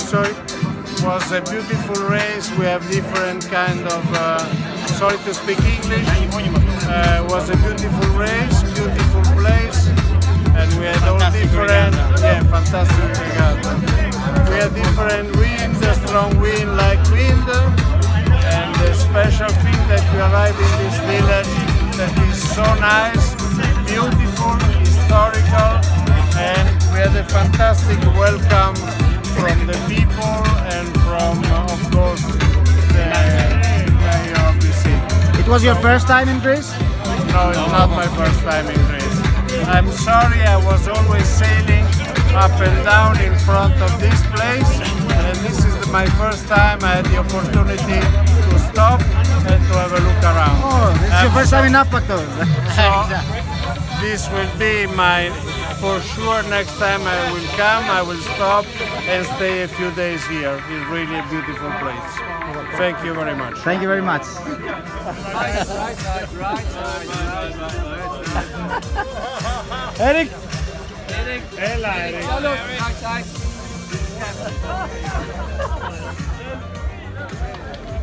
So it was a beautiful race. We have different kind of, sorry to speak English, it was a beautiful race, beautiful place, and we had all different, fantastic regatta. We had different winds, a strong wind like wind, and the special thing that we arrived in this village that is so nice, beautiful, historical, and we had a fantastic welcome from the people and from, of course, the mayor of the city. It was your first time in Greece? No, it's not my first time in Greece. I'm sorry, I was always sailing up and down in front of this place, and this is my first time I had the opportunity to stop and to have a look around. Oh, this is your first time in Apaktos. So this will be my, for sure, next time I will come, I will stop and stay a few days here. It's really a beautiful place. Thank you very much. Thank you very much. Eric? Hello, Eric. Hello.